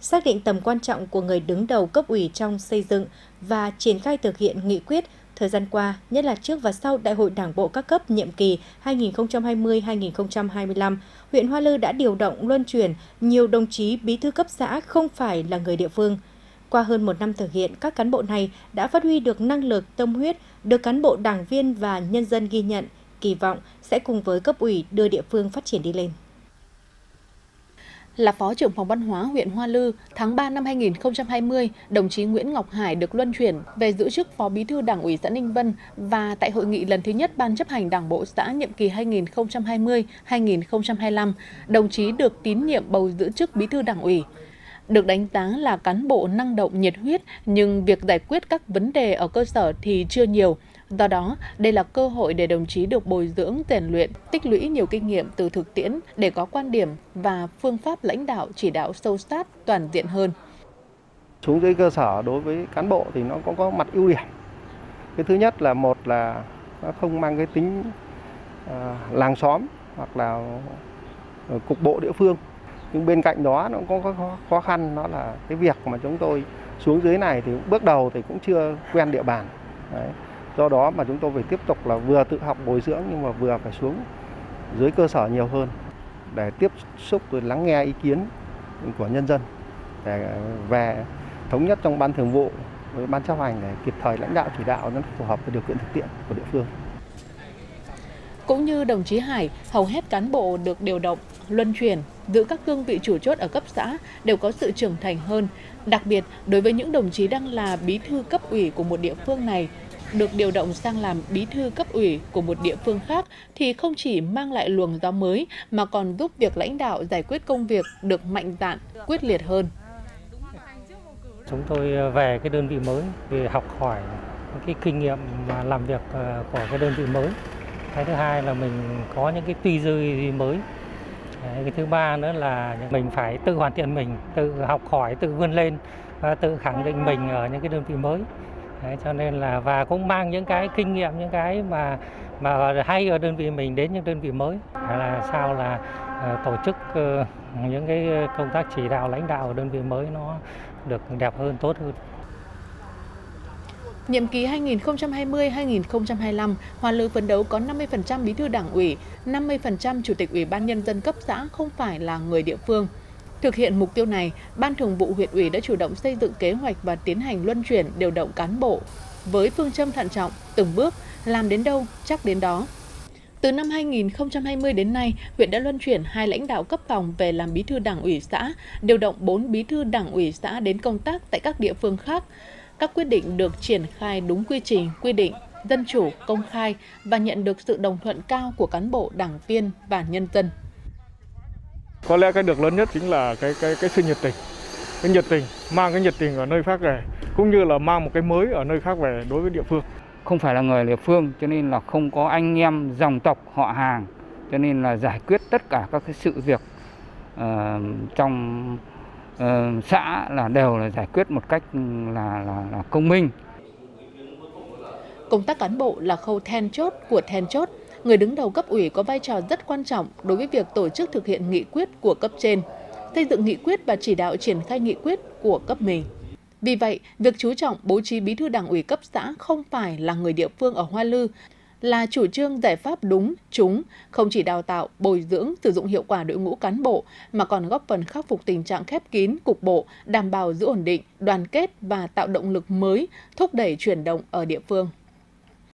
xác định tầm quan trọng của người đứng đầu cấp ủy trong xây dựng và triển khai thực hiện nghị quyết. Thời gian qua, nhất là trước và sau Đại hội Đảng bộ các cấp nhiệm kỳ 2020-2025, huyện Hoa Lư đã điều động luân chuyển nhiều đồng chí bí thư cấp xã không phải là người địa phương. Qua hơn một năm thực hiện, các cán bộ này đã phát huy được năng lực, tâm huyết, được cán bộ đảng viên và nhân dân ghi nhận, kỳ vọng sẽ cùng với cấp ủy đưa địa phương phát triển đi lên. Là Phó trưởng phòng văn hóa huyện Hoa Lư, tháng 3 năm 2020, đồng chí Nguyễn Ngọc Hải được luân chuyển về giữ chức Phó Bí thư Đảng ủy xã Ninh Vân và tại hội nghị lần thứ nhất Ban chấp hành Đảng bộ xã nhiệm kỳ 2020-2025, đồng chí được tín nhiệm bầu giữ chức Bí thư Đảng ủy. Được đánh giá là cán bộ năng động, nhiệt huyết, nhưng việc giải quyết các vấn đề ở cơ sở thì chưa nhiều. Do đó, đây là cơ hội để đồng chí được bồi dưỡng, rèn luyện, tích lũy nhiều kinh nghiệm từ thực tiễn để có quan điểm và phương pháp lãnh đạo chỉ đạo sâu sát, toàn diện hơn. Xuống dưới cơ sở đối với cán bộ thì nó cũng có mặt ưu điểm. Cái thứ nhất là một là nó không mang cái tính làng xóm hoặc là cục bộ địa phương. Nhưng bên cạnh đó nó cũng có khó khăn, đó là cái việc mà chúng tôi xuống dưới này thì bước đầu thì cũng chưa quen địa bàn. Đấy. Do đó mà chúng tôi phải tiếp tục là vừa tự học bồi dưỡng nhưng mà vừa phải xuống dưới cơ sở nhiều hơn để tiếp xúc rồi lắng nghe ý kiến của nhân dân để về thống nhất trong ban thường vụ với ban chấp hành để kịp thời lãnh đạo chỉ đạo nó phù hợp với điều kiện thực tiễn của địa phương. Cũng như đồng chí Hải, hầu hết cán bộ được điều động, luân chuyển, giữ các cương vị chủ chốt ở cấp xã đều có sự trưởng thành hơn. Đặc biệt, đối với những đồng chí đang là bí thư cấp ủy của một địa phương này, được điều động sang làm bí thư cấp ủy của một địa phương khác thì không chỉ mang lại luồng gió mới mà còn giúp việc lãnh đạo giải quyết công việc được mạnh dạn, quyết liệt hơn. Chúng tôi về cái đơn vị mới để học hỏi cái kinh nghiệm mà làm việc của cái đơn vị mới. Cái thứ hai là mình có những cái tư duy mới. Cái thứ ba nữa là mình phải tự hoàn thiện mình, tự học hỏi, tự vươn lên và tự khẳng định mình ở những cái đơn vị mới. Đấy, cho nên là và cũng mang những cái kinh nghiệm, những cái mà hay ở đơn vị mình đến những đơn vị mới là sao là tổ chức những cái công tác chỉ đạo lãnh đạo ở đơn vị mới nó được đẹp hơn, tốt hơn. Nhiệm kỳ 2020-2025, Hoa Lư phấn đấu có 50% bí thư đảng ủy, 50% chủ tịch ủy ban nhân dân cấp xã không phải là người địa phương. Thực hiện mục tiêu này, Ban Thường vụ huyện ủy đã chủ động xây dựng kế hoạch và tiến hành luân chuyển điều động cán bộ với phương châm thận trọng, từng bước, làm đến đâu chắc đến đó. Từ năm 2020 đến nay, huyện đã luân chuyển 2 lãnh đạo cấp phòng về làm bí thư đảng ủy xã, điều động 4 bí thư đảng ủy xã đến công tác tại các địa phương khác. Các quyết định được triển khai đúng quy trình, quy định, dân chủ, công khai và nhận được sự đồng thuận cao của cán bộ, đảng viên và nhân dân. Có lẽ cái được lớn nhất chính là cái sự nhiệt tình. Cái nhiệt tình, mang cái nhiệt tình ở nơi khác về, cũng như là mang một cái mới ở nơi khác về đối với địa phương. Không phải là người địa phương cho nên là không có anh em dòng tộc họ hàng, cho nên là giải quyết tất cả các cái sự việc trong xã là đều là giải quyết một cách là công minh. Công tác cán bộ là khâu then chốt của then chốt. Người đứng đầu cấp ủy có vai trò rất quan trọng đối với việc tổ chức thực hiện nghị quyết của cấp trên, xây dựng nghị quyết và chỉ đạo triển khai nghị quyết của cấp mình. Vì vậy, việc chú trọng bố trí bí thư đảng ủy cấp xã không phải là người địa phương ở Hoa Lư là chủ trương giải pháp đúng, trúng, không chỉ đào tạo, bồi dưỡng, sử dụng hiệu quả đội ngũ cán bộ, mà còn góp phần khắc phục tình trạng khép kín, cục bộ, đảm bảo giữ ổn định, đoàn kết và tạo động lực mới, thúc đẩy chuyển động ở địa phương.